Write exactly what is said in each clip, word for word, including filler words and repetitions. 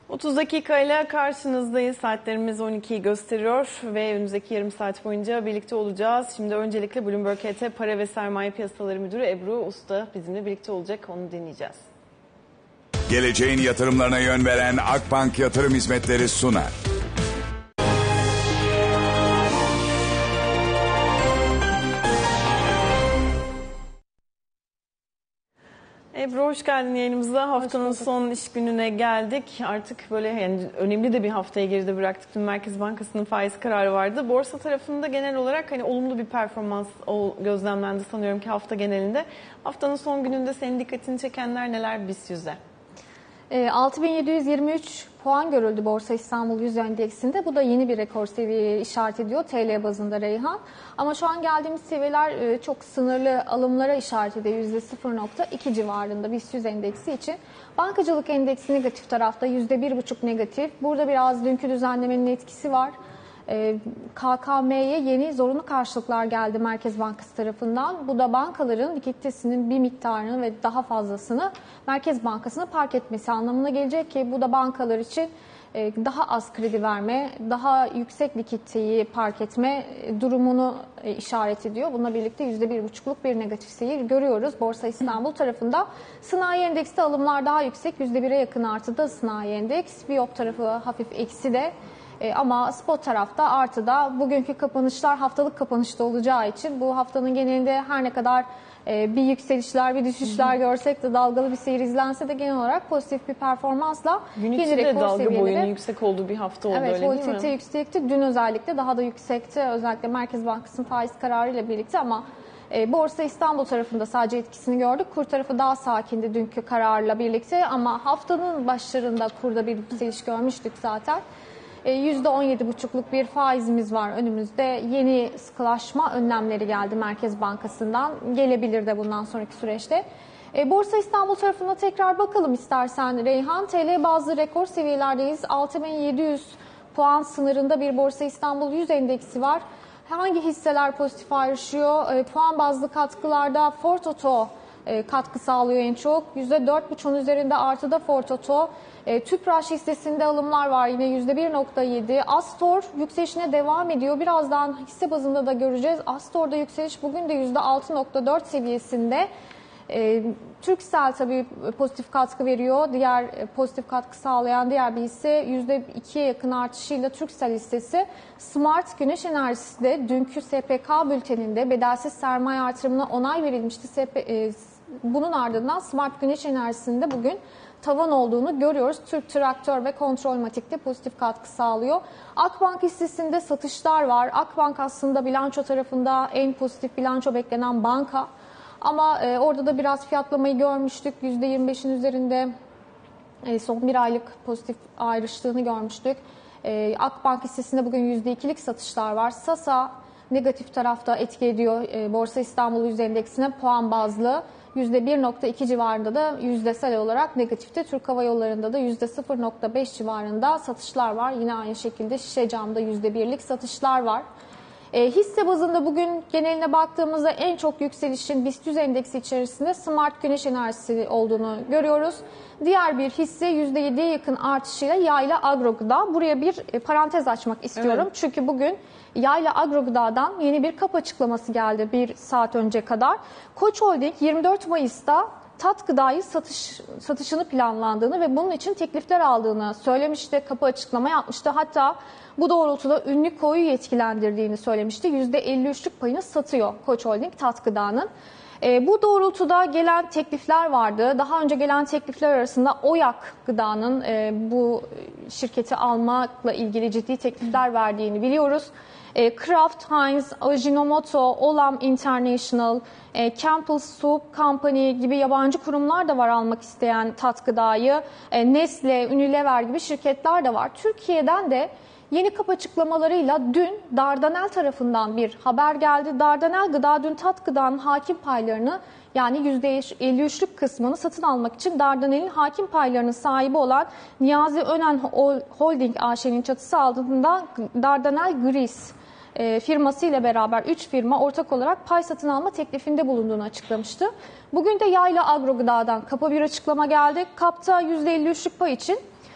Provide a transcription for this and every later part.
otuz dakikayla karşınızdayız. Saatlerimiz on ikiyi gösteriyor ve önümüzdeki yarım saat boyunca birlikte olacağız. Şimdi öncelikle Bloomberg H T Para ve Sermaye Piyasaları Müdürü Ebru Usta bizimle birlikte olacak. Onu dinleyeceğiz. Geleceğin yatırımlarına yön veren Akbank Yatırım Hizmetleri sunar. Ebru hoş geldin yayınımıza. Haftanın son iş gününe geldik. Artık böyle yani önemli de bir haftayı geride bıraktık. Dün Merkez Bankası'nın faiz kararı vardı. Borsa tarafında genel olarak hani olumlu bir performans gözlemlendi sanıyorum ki hafta genelinde. Haftanın son gününde senin dikkatini çekenler neler BIST yüze? altı bin yedi yüz yirmi üç puan görüldü Borsa İstanbul yüz endeksinde. Bu da yeni bir rekor seviyeye işaret ediyor T L bazında Reyhan. Ama şu an geldiğimiz seviyeler çok sınırlı alımlara işaret ediyor. yüzde sıfır nokta iki civarında BIST yüz endeksi için. Bankacılık endeksi negatif tarafta yüzde bir buçuk negatif. Burada biraz dünkü düzenlemenin etkisi var. K K M'ye yeni zorunlu karşılıklar geldi Merkez Bankası tarafından. Bu da bankaların likiditesinin bir miktarını ve daha fazlasını Merkez Bankası'na park etmesi anlamına gelecek ki bu da bankalar için daha az kredi verme, daha yüksek likiditeyi park etme durumunu işaret ediyor. Bununla birlikte yüzde bir buçukluk bir negatif seyir görüyoruz. Borsa İstanbul tarafında sanayi endekste alımlar daha yüksek. yüzde bire yakın artıda sanayi endeks. Biyop tarafı hafif eksi de. E, ama spot tarafta artıda. Bugünkü kapanışlar haftalık kapanışta olacağı için bu haftanın genelinde her ne kadar e, bir yükselişler bir düşüşler Hı-hı. görsek de dalgalı bir seyir izlense de genel olarak pozitif bir performansla gün içi de dalga seviyeleri, boyunun yüksek olduğu bir hafta oldu, evet, öyle değil mi? Evet, volatilite yüksekti. Dün özellikle daha da yüksekti. Özellikle Merkez Bankası'nın faiz kararıyla birlikte ama e, Borsa İstanbul tarafında sadece etkisini gördük. Kur tarafı daha sakindi dünkü kararla birlikte ama haftanın başlarında kurda bir yükseliş görmüştük zaten. yüzde on yedi buçukluk bir faizimiz var önümüzde. Yeni sıkılaşma önlemleri geldi Merkez Bankası'ndan. Gelebilir de bundan sonraki süreçte. Borsa İstanbul tarafına tekrar bakalım istersen Reyhan. T L bazlı rekor seviyelerdeyiz. altı bin yedi yüz puan sınırında bir Borsa İstanbul yüz endeksi var. Hangi hisseler pozitif ayrışıyor? Puan bazlı katkılarda Ford Oto katkı sağlıyor en çok. yüzde dört buçuğun üzerinde artıda Ford Oto. E, Tüpraş hissesinde alımlar var yine yüzde bir nokta yedi. Astor yükselişine devam ediyor. Birazdan hisse bazında da göreceğiz. Astor'da yükseliş bugün de yüzde altı nokta dört seviyesinde. E, Turkcell tabii pozitif katkı veriyor. Diğer pozitif katkı sağlayan diğer bir hisse yüzde ikiye yakın artışıyla Turkcell hissesi. Smart Güneş Enerjisi de dünkü S P K bülteninde bedelsiz sermaye artırımına onay verilmişti. S P, e, bunun ardından Smart Güneş Enerjisi'nde bugün tavan olduğunu görüyoruz. Türk Traktör ve Kontrolmatik'te pozitif katkı sağlıyor. Akbank hissesinde satışlar var. Akbank aslında bilanço tarafında en pozitif bilanço beklenen banka. Ama e, orada da biraz fiyatlamayı görmüştük. yüzde yirmi beşin üzerinde e, son bir aylık pozitif ayrıştığını görmüştük. E, Akbank hissesinde bugün yüzde ikilik satışlar var. Sasa negatif tarafta etki ediyor. E, Borsa İstanbul yüz endeksine puan bazlı. yüzde bir nokta iki civarında da yüzdesel olarak negatifte. Türk Hava Yolları'nda da yüzde sıfır nokta beş civarında satışlar var. Yine aynı şekilde Şişecam'da yüzde birlik satışlar var. E, hisse bazında bugün geneline baktığımızda en çok yükselişin BIST yüz endeksi içerisinde Smart Güneş Enerjisi olduğunu görüyoruz. Diğer bir hisse yüzde yediye yakın artışıyla Yayla Agrogıda. Buraya bir e, parantez açmak istiyorum. Evet. Çünkü bugün Yayla Agrogıda'dan yeni bir kap açıklaması geldi bir saat önce kadar. Koç Holding yirmi dört Mayıs'ta Tat Gıda'yı satış, satışını planlandığını ve bunun için teklifler aldığını söylemişti. Kapı açıklama yapmıştı. Hatta bu doğrultuda ünlü koyu yetkilendirdiğini söylemişti. yüzde elli üçlük payını satıyor Koç Holding Tat Gıda'nın. E, bu doğrultuda gelen teklifler vardı. Daha önce gelen teklifler arasında Oyak Gıda'nın e, bu şirketi almakla ilgili ciddi teklifler verdiğini biliyoruz. E, Kraft Heinz, Ajinomoto, Olam International, e, Campbell Soup Company gibi yabancı kurumlar da var almak isteyen Tat Gıda'yı. E, Nestle, Unilever gibi şirketler de var. Türkiye'den de yeni kap açıklamalarıyla dün Dardanel tarafından bir haber geldi. Dardanel Gıda dün Tat Gıda'nın hakim paylarını yani yüzde elli üçlük kısmını satın almak için Dardanel'in hakim paylarının sahibi olan Niyazi Önen Holding A Ş'nin çatısı altında Dardanel Gris firması ile beraber üç firma ortak olarak pay satın alma teklifinde bulunduğunu açıklamıştı. Bugün de Yayla Agrogıda'dan Kap'a bir açıklama geldi. Kap'ta yüzde elli üçlük pay için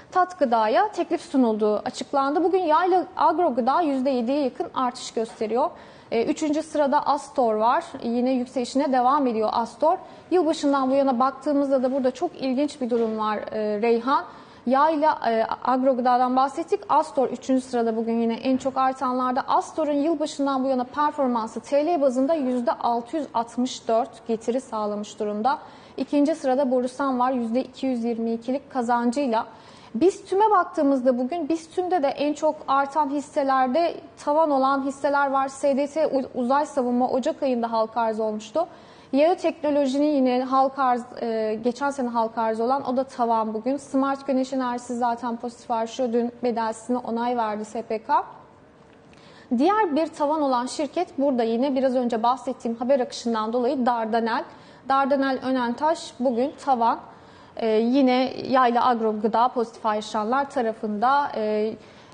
Tat Gıda'ya teklif sunulduğu açıklandı. Bugün Yayla Agro Gıda yüzde yediye yakın artış gösteriyor. Üçüncü sırada Astor var. Yine yükselişine devam ediyor Astor. Yılbaşından bu yana baktığımızda da burada çok ilginç bir durum var Reyhan. Yayla Agro Gıda'dan bahsettik. Astor üçüncü sırada bugün yine en çok artanlarda. Astor'un yılbaşından bu yana performansı T L bazında yüzde altı yüz altmış dört getiri sağlamış durumda. İkinci sırada Borusan var yüzde iki yüz yirmi ikilik kazancıyla. BİSTÜM'e baktığımızda bugün BİSTÜM'de de en çok artan hisselerde tavan olan hisseler var. S D T Uzay Savunma Ocak ayında halka arz olmuştu. Yeo Teknoloji'nin yine halka arz, e, geçen sene halka arz olan o da tavan bugün. Smart Güneş Enerjisi zaten pozitif artışıyor. Dün bedelsine onay verdi S P K. Diğer bir tavan olan şirket burada yine biraz önce bahsettiğim haber akışından dolayı Dardanel. Dardanel Önentaş bugün tavan. Ee, yine Yayla Agro Gıda pozitif ayrışanlar tarafında. E,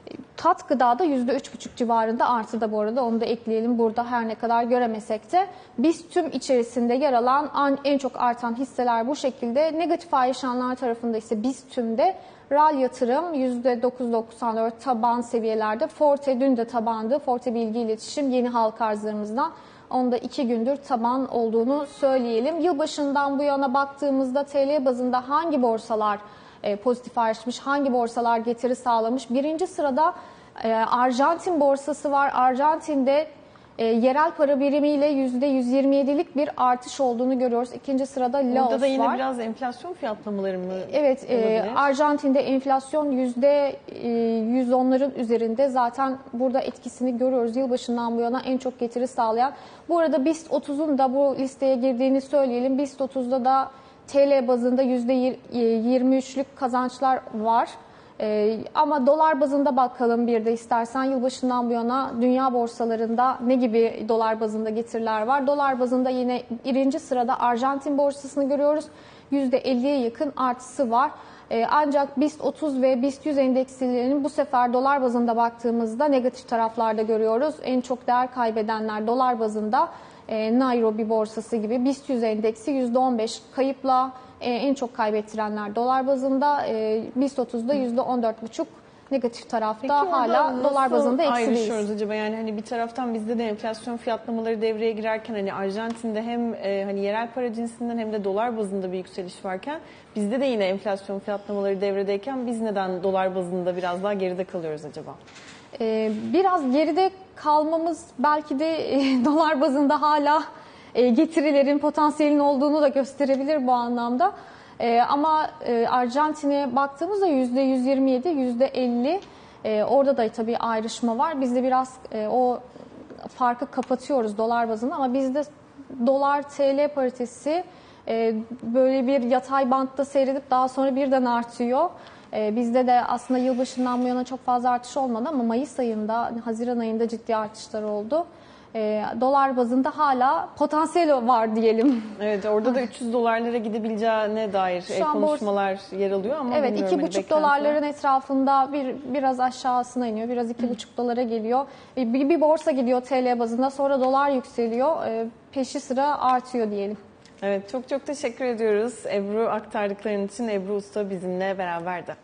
Tat Gıda'da yüzde üç buçuk civarında artıda bu arada, onu da ekleyelim burada her ne kadar göremesek de. BİSTÜM içerisinde yer alan en çok artan hisseler bu şekilde. Negatif ayrışanlar tarafında ise BİSTÜM'de RAL Yatırım yüzde dokuz virgül doksan dört taban seviyelerde. Forte dün de tabandı. Forte Bilgi İletişim yeni halka arzlarımızdan. Onda iki gündür taban olduğunu söyleyelim. Yılbaşından bu yana baktığımızda T L bazında hangi borsalar e, pozitif ayrışmış, hangi borsalar getiri sağlamış? Birinci sırada e, Arjantin borsası var. Arjantin'de e, yerel para birimiyle yüzde yüz yirmi yedilik bir artış olduğunu görüyoruz. İkinci sırada Laos var. Orada da yine var. Biraz enflasyon fiyatlamaları mı? Evet, e, Arjantin'de enflasyon yüzde yüz onların üzerinde. Zaten burada etkisini görüyoruz. Yılbaşından bu yana en çok getiri sağlayan. Bu arada BIST otuzun da bu listeye girdiğini söyleyelim. BIST otuzda da T L bazında yüzde yirmi üçlük kazançlar var. Ee, ama dolar bazında bakalım bir de istersen. Yılbaşından bu yana dünya borsalarında ne gibi dolar bazında getiriler var? Dolar bazında yine birinci sırada Arjantin borsasını görüyoruz. yüzde elliye yakın artısı var. Ee, ancak BIST otuz ve BIST yüz endekslerinin bu sefer dolar bazında baktığımızda negatif taraflarda görüyoruz. En çok değer kaybedenler dolar bazında e, Nairobi borsası gibi. BIST yüz endeksi yüzde on beş kayıpla e, en çok kaybettirenler dolar bazında. E, BIST otuzda yüzde on dört buçuk negatif tarafta. Peki hala dolar bazında eksideyiz. Ayrışıyoruz acaba? Yani hani bir taraftan bizde de enflasyon fiyatlamaları devreye girerken hani Arjantin'de hem e, hani yerel para cinsinden hem de dolar bazında bir yükseliş varken bizde de yine enflasyon fiyatlamaları devredeyken biz neden dolar bazında biraz daha geride kalıyoruz acaba? Ee, biraz geride kalmamız belki de e, dolar bazında hala e, getirilerin potansiyelin olduğunu da gösterebilir bu anlamda. E, ama e, Arjantin'e baktığımızda yüzde yüz yirmi yedi, yüzde elli e, orada da tabii ayrışma var. Biz de biraz e, o farkı kapatıyoruz dolar bazında ama bizde dolar T L paritesi e, böyle bir yatay bantta seyredip daha sonra birden artıyor. E, bizde de aslında yılbaşından bu yana çok fazla artış olmadı ama Mayıs ayında, Haziran ayında ciddi artışlar oldu. E, dolar bazında hala potansiyel var diyelim. Evet, orada da üç yüz dolarlara gidebileceğine dair e, konuşmalar borsa, yer alıyor ama evet, iki buçuk dolarların etrafında bir biraz aşağısına iniyor. Biraz iki buçuk dolara geliyor. E, bir, bir borsa gidiyor T L bazında, sonra dolar yükseliyor. E, peşi sıra artıyor diyelim. Evet, çok çok teşekkür ediyoruz Ebru aktardıkların için. Ebru Usta bizimle beraberdi.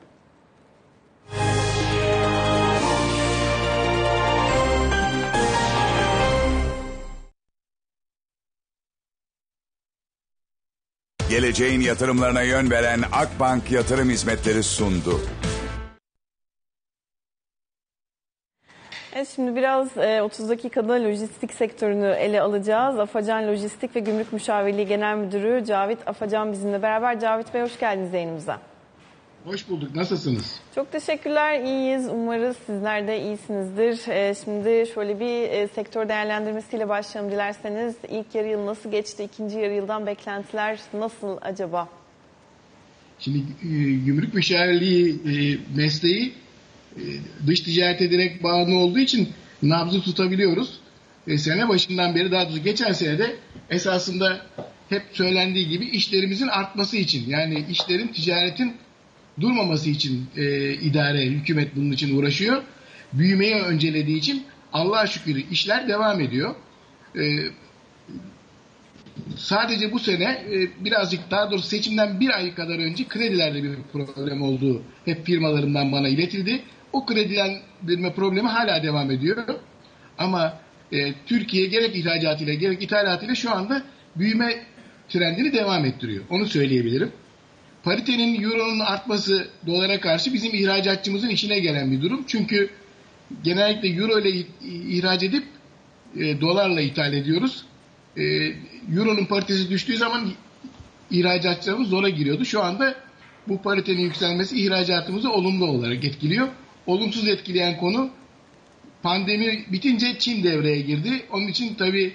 Geleceğin yatırımlarına yön veren Akbank Yatırım Hizmetleri sundu. Evet, şimdi biraz e, otuz dakikada lojistik sektörünü ele alacağız. Afacan Lojistik ve Gümrük Müşavirliği Genel Müdürü Cavit Afacan bizimle beraber. Cavit Bey, hoş geldiniz yayınımıza. Hoş bulduk. Nasılsınız? Çok teşekkürler. İyiyiz. Umarız sizler de iyisinizdir. E, şimdi şöyle bir e, sektör değerlendirmesiyle başlayalım dilerseniz. İlk yarı yıl nasıl geçti? İkinci yarı yıldan beklentiler nasıl acaba? Şimdi e, gümrük müşavirliği e, mesleği e, dış ticarete direkt bağımlı olduğu için nabzı tutabiliyoruz. E, sene başından beri, daha doğrusu geçen senede esasında hep söylendiği gibi işlerimizin artması için, yani işlerin, ticaretin durmaması için e, idare, hükümet bunun için uğraşıyor. Büyümeyi öncelediği için Allah'a şükür işler devam ediyor. E, sadece bu sene e, birazcık daha doğrusu seçimden bir ay kadar önce kredilerde bir problem olduğu hep firmalarından bana iletildi. O kredilendirme problemi hala devam ediyor. Ama e, Türkiye gerek ihracatıyla gerek ithalatıyla şu anda büyüme trendini devam ettiriyor. Onu söyleyebilirim. Paritenin, euronun artması dolara karşı bizim ihracatçımızın işine gelen bir durum. Çünkü genellikle euro ile ihraç edip e, dolarla ithal ediyoruz. E, euronun paritesi düştüğü zaman ihracatçılarımız zora giriyordu. Şu anda bu paritenin yükselmesi ihracatımızı olumlu olarak etkiliyor. Olumsuz etkileyen konu pandemi bitince Çin devreye girdi. Onun için tabii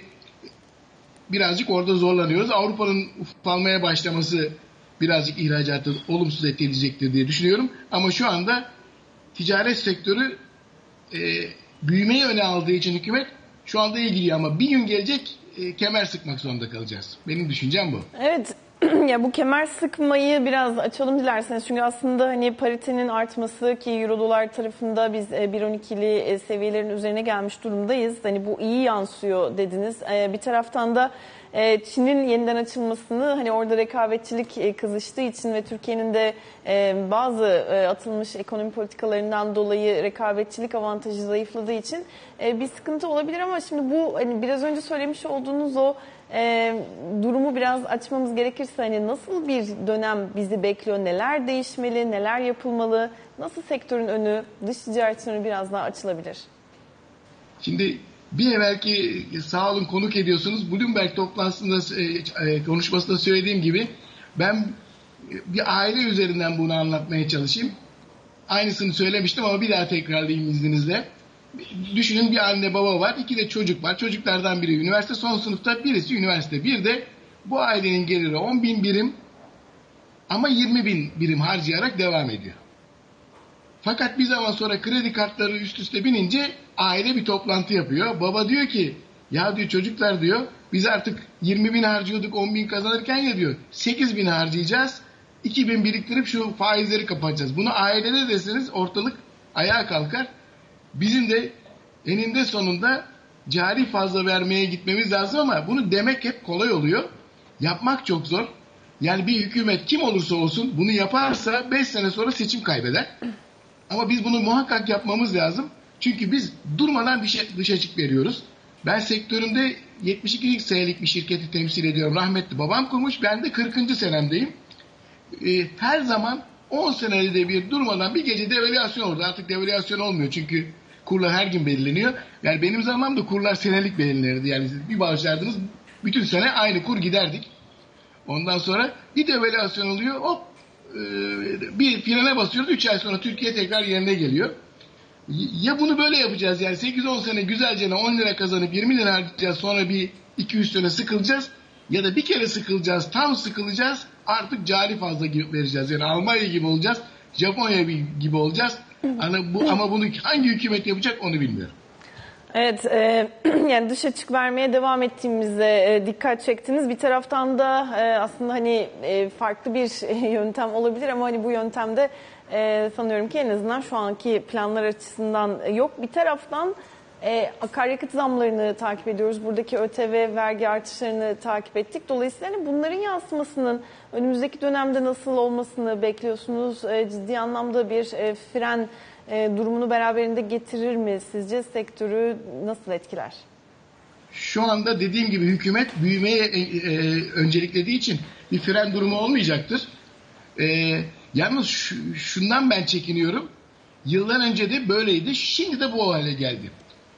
birazcık orada zorlanıyoruz. Avrupa'nın ufalmaya başlaması birazcık ihracatı olumsuz etkileyecektir diye düşünüyorum. Ama şu anda ticaret sektörü e, büyümeyi öne aldığı için hükümet şu anda iyi gidiyor ama bir gün gelecek e, kemer sıkmak zorunda kalacağız. Benim düşüncem bu. Evet. Ya bu kemer sıkmayı biraz açalım dilerseniz. Çünkü aslında hani paritenin artması ki euro dolar tarafında biz bir virgül on ikili seviyelerin üzerine gelmiş durumdayız. Hani bu iyi yansıyor dediniz. Bir taraftan da Çin'in yeniden açılmasını hani orada rekabetçilik kızıştığı için ve Türkiye'nin de bazı atılmış ekonomi politikalarından dolayı rekabetçilik avantajı zayıfladığı için bir sıkıntı olabilir ama şimdi bu hani biraz önce söylemiş olduğunuz o E, durumu biraz açmamız gerekirse hani nasıl bir dönem bizi bekliyor, neler değişmeli, neler yapılmalı, nasıl sektörün önü, dış ticaretin önü biraz daha açılabilir? Şimdi bir evvelki sağ olun konuk ediyorsunuz. Bloomberg toplantısında e, konuşmasında söylediğim gibi ben bir aile üzerinden bunu anlatmaya çalışayım. Aynısını söylemiştim ama bir daha tekrarlayayım izninizle. Düşünün bir anne baba var, iki de çocuk var. Çocuklardan biri üniversite son sınıfta, birisi üniversite. Bir de bu ailenin geliri on bin birim ama yirmi bin birim harcayarak devam ediyor. Fakat bir zaman sonra kredi kartları üst üste binince aile bir toplantı yapıyor. Baba diyor ki ya diyor çocuklar diyor biz artık yirmi bin harcıyorduk on bin kazanırken ya diyor sekiz bin harcayacağız. iki bin biriktirip şu faizleri kapatacağız. Bunu ailede deseniz ortalık ayağa kalkar. Bizim de eninde sonunda cari fazla vermeye gitmemiz lazım ama bunu demek hep kolay oluyor. Yapmak çok zor. Yani bir hükümet kim olursa olsun bunu yaparsa beş sene sonra seçim kaybeder. Ama biz bunu muhakkak yapmamız lazım. Çünkü biz durmadan dışa, dış açık veriyoruz. Ben sektörümde yetmiş iki senelik bir şirketi temsil ediyorum. Rahmetli babam kurmuş. Ben de kırkıncı senemdeyim. Ee, her zaman on senede bir durmadan bir gece devalüasyon oldu. Artık devalüasyon olmuyor çünkü kurlar her gün belirleniyor. Yani benim zamanımda kurlar senelik belirlenirdi. Yani bir başlardınız bütün sene aynı kur giderdik. Ondan sonra bir devalüasyon oluyor. Hop e, bir frene basıyoruz. üç ay sonra Türkiye tekrar yerine geliyor. Ya bunu böyle yapacağız yani sekiz on sene güzelce on lira kazanıp yirmi lira harcayacağız. Sonra bir iki üç sene sıkılacağız. Ya da bir kere sıkılacağız. Tam sıkılacağız. Artık cari fazla vereceğiz. Yani Almanya gibi olacağız. Japonya gibi olacağız. Ama, bu, ama bunu hangi hükümet yapacak onu bilmiyorum. Evet, e, yani dış açık vermeye devam ettiğimizde e, dikkat çektiniz. Bir taraftan da e, aslında hani e, farklı bir yöntem olabilir ama hani bu yöntemde e, sanıyorum ki en azından şu anki planlar açısından yok. Bir taraftan e, akaryakıt zamlarını takip ediyoruz. Buradaki ÖTV vergi artışlarını takip ettik. Dolayısıyla hani bunların yansımasının önümüzdeki dönemde nasıl olmasını bekliyorsunuz? E, ciddi anlamda bir e, fren E, durumunu beraberinde getirir mi? Sizce sektörü nasıl etkiler? Şu anda dediğim gibi hükümet büyümeye e, e, önceliklediği için bir fren durumu olmayacaktır. E, yalnız şu, şundan ben çekiniyorum. Yıllar önce de böyleydi. Şimdi de bu hale geldi.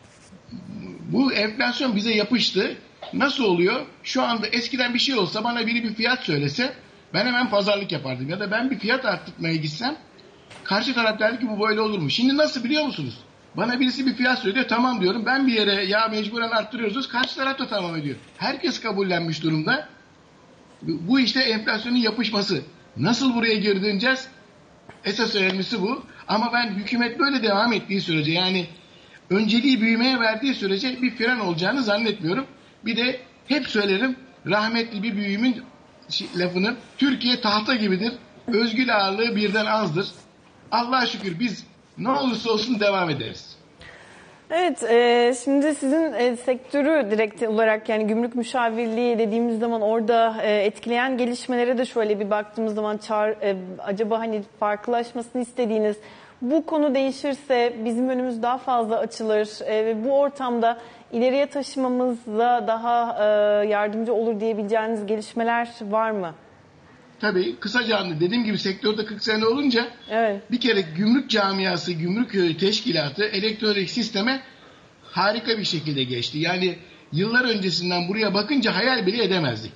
Bu enflasyon bize yapıştı. Nasıl oluyor? Şu anda eskiden bir şey olsa bana biri bir fiyat söylese ben hemen pazarlık yapardım. Ya da ben bir fiyat arttırmaya gitsem karşı taraf derdi ki bu böyle olur mu? Şimdi nasıl biliyor musunuz? Bana birisi bir fiyat söylüyor. Tamam diyorum. Ben bir yere ya mecburen arttırıyoruz. Karşı taraf da tamam ediyor. Herkes kabullenmiş durumda. Bu işte enflasyonun yapışması. Nasıl buraya geri döneceğiz? Esas önemlisi bu. Ama ben hükümet böyle devam ettiği sürece yani önceliği büyümeye verdiği sürece bir fren olacağını zannetmiyorum. Bir de hep söylerim rahmetli bir büyüğümün lafını Türkiye tahta gibidir. Özgül ağırlığı birden azdır. Allah'a şükür biz ne olursa olsun devam ederiz. Evet, e, şimdi sizin e, sektörü direkt olarak yani gümrük müşavirliği dediğimiz zaman orada e, etkileyen gelişmelere de şöyle bir baktığımız zaman çağır, e, acaba hani farklılaşmasını istediğiniz bu konu değişirse bizim önümüz daha fazla açılır e, ve bu ortamda ileriye taşımamızda daha e, yardımcı olur diyebileceğiniz gelişmeler var mı? Tabii kısaca dediğim gibi sektörde kırk sene olunca evet. Bir kere gümrük camiası, gümrük teşkilatı elektronik sisteme harika bir şekilde geçti. Yani yıllar öncesinden buraya bakınca hayal bile edemezdik.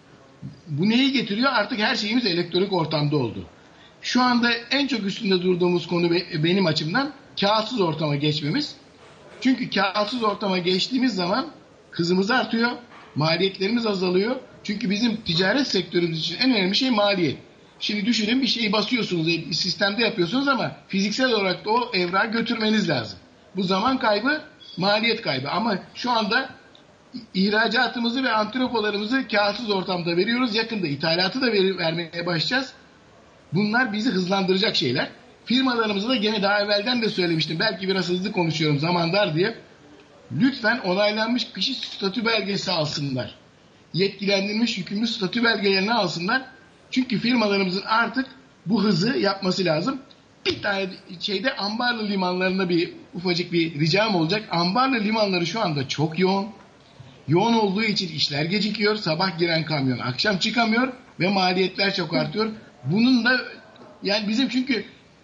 Bu neyi getiriyor? Artık her şeyimiz elektronik ortamda oldu. Şu anda en çok üstünde durduğumuz konu benim açımdan kağıtsız ortama geçmemiz. Çünkü kağıtsız ortama geçtiğimiz zaman hızımız artıyor, maliyetlerimiz azalıyor. Çünkü bizim ticaret sektörümüz için en önemli şey maliyet. Şimdi düşünün bir şeyi basıyorsunuz, bir sistemde yapıyorsunuz ama fiziksel olarak da o evrağı götürmeniz lazım. Bu zaman kaybı, maliyet kaybı. Ama şu anda ihracatımızı ve antropolarımızı kağıtsız ortamda veriyoruz. Yakında ithalatı da ver, vermeye başlayacağız. Bunlar bizi hızlandıracak şeyler. Firmalarımıza da gene daha evvelden de söylemiştim. Belki biraz hızlı konuşuyorum zaman dar diye. Lütfen onaylanmış kişi statü belgesi alsınlar. Yetkilendirilmiş yükümlü statü belgelerini alsınlar. Çünkü firmalarımızın artık bu hızı yapması lazım. Bir tane şeyde Ambarlı limanlarında bir ufacık bir ricam olacak. Ambarlı limanları şu anda çok yoğun. Yoğun olduğu için işler gecikiyor. Sabah giren kamyon akşam çıkamıyor ve maliyetler çok artıyor. Bunun da yani bizim çünkü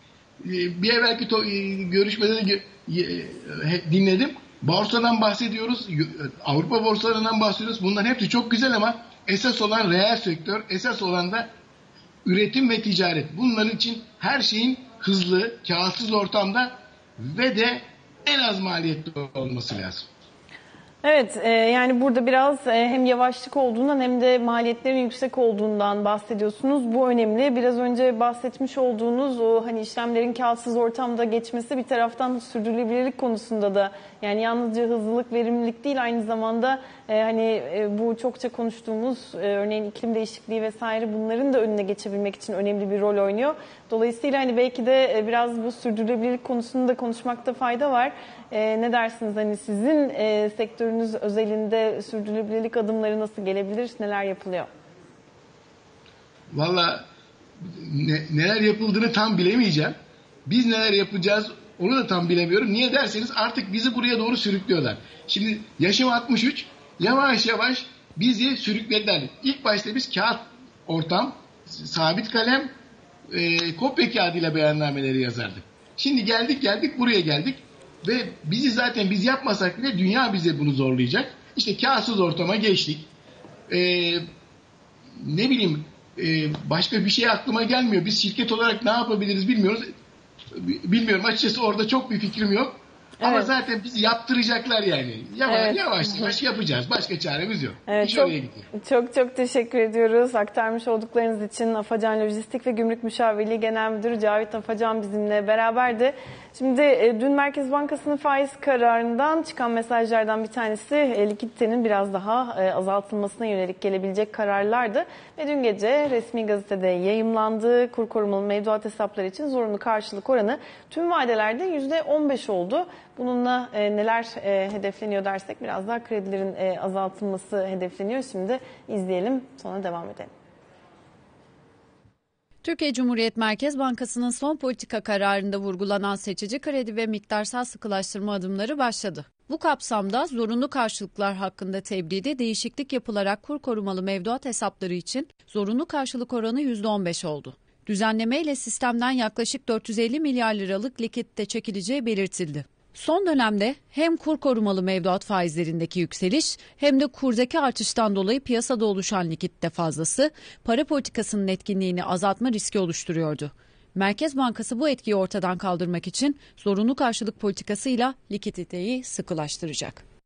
bir evvelki görüşmede de dinledim. Borsadan bahsediyoruz. Avrupa borsalarından bahsediyoruz. Bunların hepsi çok güzel ama esas olan reel sektör, esas olan da üretim ve ticaret. Bunların için her şeyin hızlı, kağıtsız ortamda ve de en az maliyetli olması lazım. Evet, e, yani burada biraz e, hem yavaşlık olduğundan hem de maliyetlerin yüksek olduğundan bahsediyorsunuz. Bu önemli. Biraz önce bahsetmiş olduğunuz o hani işlemlerin kağıtsız ortamda geçmesi bir taraftan sürdürülebilirlik konusunda da yani yalnızca hızlılık, verimlilik değil aynı zamanda e, hani e, bu çokça konuştuğumuz e, örneğin iklim değişikliği vesaire bunların da önüne geçebilmek için önemli bir rol oynuyor. Dolayısıyla hani belki de e, biraz bu sürdürülebilirlik konusunda konuşmakta fayda var. E, ne dersiniz hani sizin e, sektörünüz özelinde sürdürülebilirlik adımları nasıl gelebilir, neler yapılıyor? Valla ne, neler yapıldığını tam bilemeyeceğim. Biz neler yapacağız onu da tam bilemiyorum. Niye derseniz artık bizi buraya doğru sürüklüyorlar. Şimdi yaşım altmış üç, yavaş yavaş bizi sürüklediler. İlk başta biz kağıt ortam, sabit kalem, e, kopya kağıdıyla beyannameleri yazardık. Şimdi geldik geldik buraya geldik. Ve bizi zaten biz yapmasak bile dünya bize bunu zorlayacak. İşte kağıtsız ortama geçtik. Ee, ne bileyim e, başka bir şey aklıma gelmiyor. Biz şirket olarak ne yapabiliriz bilmiyoruz. Bilmiyorum açıkçası orada çok bir fikrim yok. Evet. Ama zaten bizi yaptıracaklar yani. Yavaş evet. yavaş, yavaş yapacağız. Başka çaremiz yok. Evet, çok, çok çok teşekkür ediyoruz. Aktarmış olduklarınız için Afacan Lojistik ve Gümrük Müşavirliği Genel Müdürü Cavit Afacan bizimle beraberdi. Şimdi e, dün Merkez Bankası'nın faiz kararından çıkan mesajlardan bir tanesi e, likiditenin biraz daha e, azaltılmasına yönelik gelebilecek kararlardı. Ve dün gece resmi gazetede yayımlandı. Kur korumalı mevduat hesapları için zorunlu karşılık oranı tüm vadelerde yüzde on beş oldu. Bununla e, neler e, hedefleniyor dersek biraz daha kredilerin e, azaltılması hedefleniyor. Şimdi izleyelim sonra devam edelim. Türkiye Cumhuriyet Merkez Bankası'nın son politika kararında vurgulanan seçici kredi ve miktarsal sıkılaştırma adımları başladı. Bu kapsamda zorunlu karşılıklar hakkında tebliğde değişiklik yapılarak kur korumalı mevduat hesapları için zorunlu karşılık oranı yüzde on beş oldu. Düzenlemeyle sistemden yaklaşık dört yüz elli milyar liralık likidite çekileceği belirtildi. Son dönemde hem kur korumalı mevduat faizlerindeki yükseliş hem de kurdaki artıştan dolayı piyasada oluşan likidite fazlası para politikasının etkinliğini azaltma riski oluşturuyordu. Merkez Bankası bu etkiyi ortadan kaldırmak için zorunlu karşılık politikasıyla likiditeyi sıkılaştıracak.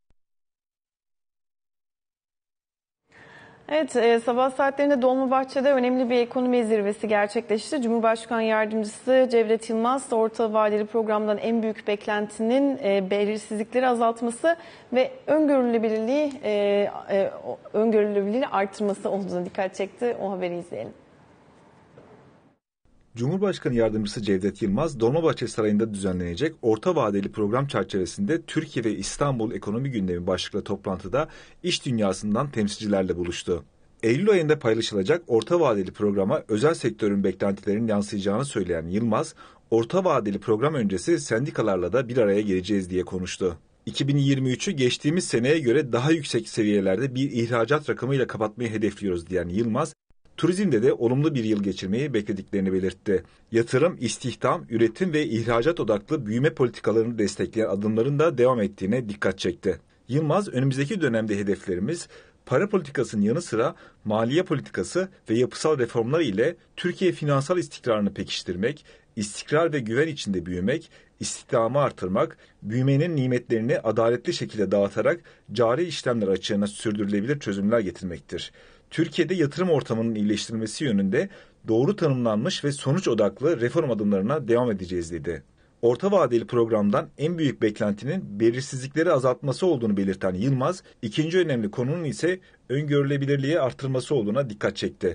Evet, e, sabah saatlerinde Dolmabahçe'de önemli bir ekonomi zirvesi gerçekleşti. Cumhurbaşkanı Yardımcısı Cevdet Yılmaz, orta vadeli programdan en büyük beklentinin e, belirsizlikleri azaltması ve öngörülebilirliği, e, e, öngörülebilirliği artırması olduğuna dikkat çekti. O haberi izleyelim. Cumhurbaşkanı Yardımcısı Cevdet Yılmaz, Dolmabahçe Sarayı'nda düzenlenecek orta vadeli program çerçevesinde Türkiye ve İstanbul Ekonomi Gündemi başlıklı toplantıda iş dünyasından temsilcilerle buluştu. Eylül ayında paylaşılacak orta vadeli programa özel sektörün beklentilerinin yansıyacağını söyleyen Yılmaz, orta vadeli program öncesi sendikalarla da bir araya geleceğiz diye konuştu. iki bin yirmi üçü geçtiğimiz seneye göre daha yüksek seviyelerde bir ihracat rakamıyla kapatmayı hedefliyoruz diyen Yılmaz, turizmde de olumlu bir yıl geçirmeyi beklediklerini belirtti. Yatırım, istihdam, üretim ve ihracat odaklı büyüme politikalarını destekleyen adımların da devam ettiğine dikkat çekti. Yılmaz, önümüzdeki dönemde hedeflerimiz para politikasının yanı sıra maliye politikası ve yapısal reformlar ile Türkiye finansal istikrarını pekiştirmek, istikrar ve güven içinde büyümek, istihdamı artırmak, büyümenin nimetlerini adaletli şekilde dağıtarak cari işlemler açığına sürdürülebilir çözümler getirmektir. Türkiye'de yatırım ortamının iyileştirilmesi yönünde doğru tanımlanmış ve sonuç odaklı reform adımlarına devam edeceğiz dedi. Orta vadeli programdan en büyük beklentinin belirsizlikleri azaltması olduğunu belirten Yılmaz, ikinci önemli konunun ise öngörülebilirliği artırması olduğuna dikkat çekti.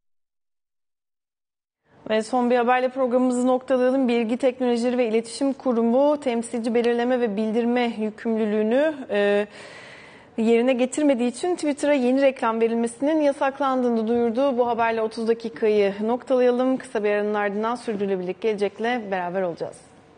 Ve son bir haberle programımızı noktalayalım. Bilgi Teknolojileri ve İletişim Kurumu temsilci belirleme ve bildirme yükümlülüğünü e, yerine getirmediği için Twitter'a yeni reklam verilmesinin yasaklandığını duyurdu. Bu haberle otuz dakikayı noktalayalım. Kısa bir aranın ardından sürdürülebilirlik gelecekle beraber olacağız.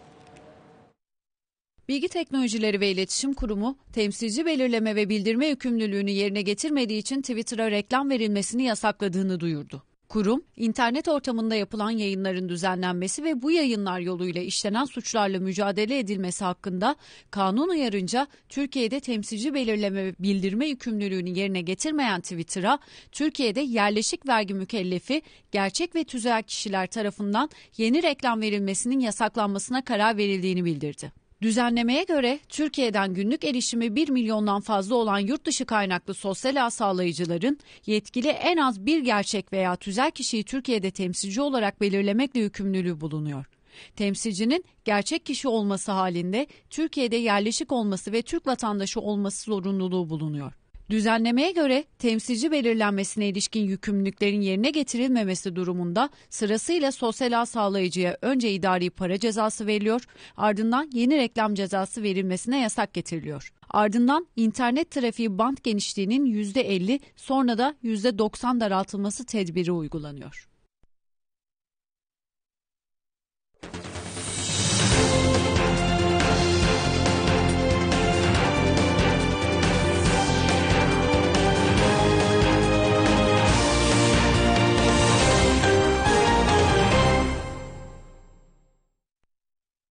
Bilgi Teknolojileri ve İletişim Kurumu, temsilci belirleme ve bildirme yükümlülüğünü yerine getirmediği için Twitter'a reklam verilmesini yasakladığını duyurdu. Kurum, internet ortamında yapılan yayınların düzenlenmesi ve bu yayınlar yoluyla işlenen suçlarla mücadele edilmesi hakkında kanun uyarınca Türkiye'de temsilci belirleme ve bildirme yükümlülüğünü yerine getirmeyen Twitter'a, Türkiye'de yerleşik vergi mükellefi, gerçek ve tüzel kişiler tarafından yeni reklam verilmesinin yasaklanmasına karar verildiğini bildirdi. Düzenlemeye göre Türkiye'den günlük erişimi bir milyondan fazla olan yurt dışı kaynaklı sosyal ağ sağlayıcıların yetkili en az bir gerçek veya tüzel kişiyi Türkiye'de temsilci olarak belirlemekle yükümlülüğü bulunuyor. Temsilcinin gerçek kişi olması halinde Türkiye'de yerleşik olması ve Türk vatandaşı olması zorunluluğu bulunuyor. Düzenlemeye göre temsilci belirlenmesine ilişkin yükümlülüklerin yerine getirilmemesi durumunda sırasıyla sosyal ağ sağlayıcıya önce idari para cezası veriliyor, ardından yeni reklam cezası verilmesine yasak getiriliyor. Ardından internet trafiği bant genişliğinin yüzde elli, sonra da yüzde doksan daraltılması tedbiri uygulanıyor.